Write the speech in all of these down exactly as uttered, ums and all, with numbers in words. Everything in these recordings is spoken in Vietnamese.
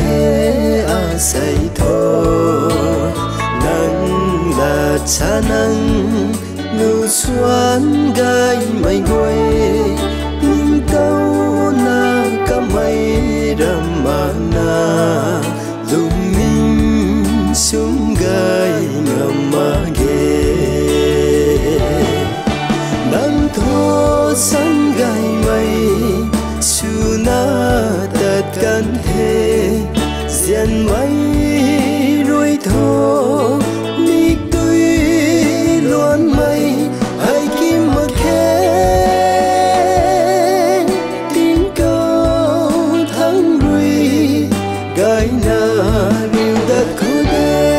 thế à say thô nắng là cha nắng nụ xuân gai mây quay nhưng tao na cả mây đầm mà na lung ninh xuống gai ngầm mà ghê nắng thô sân gai mây su na tật căn thế diện mây đuôi thô đi tuy luôn mây hay kim mà khen tin câu thắng rui gai na điều đất khô đen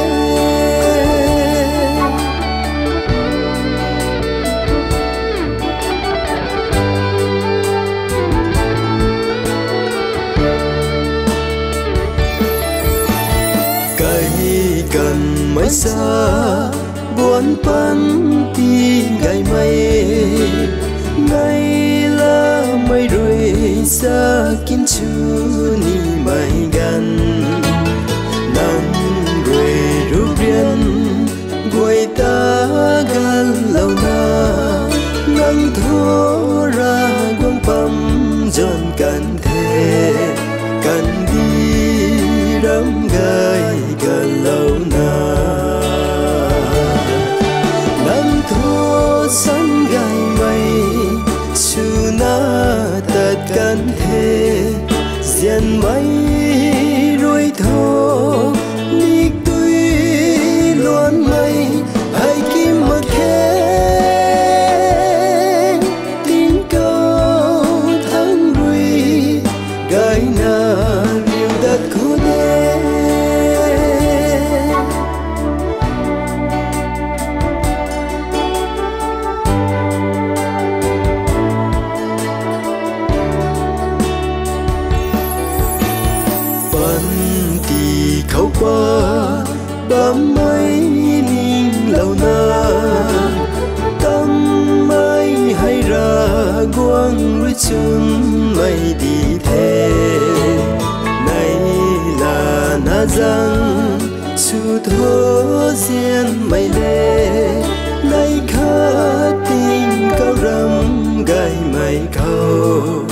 cần mới xa buồn bắn ti ngày mây nay là mây rồi xa kín chú ni mây gần nắng rồi rút riêng quay ta gần lâu na nắng thua ra quăng bầm giòn cần thế cần đi đắm gai gần lâu na nắng thô sân gai mây su na tật căn thế diện mây đuôi thô đi tuy luôn mây hay kim mà khen tin câu thắng rui gai na điều đất khô đen khâu qua bám mây ninh lâu na tâm mây hay ra quang lối chun mây đi thế này là na giang su thô diên mây lê nay khá tình cao râm gai mây khâu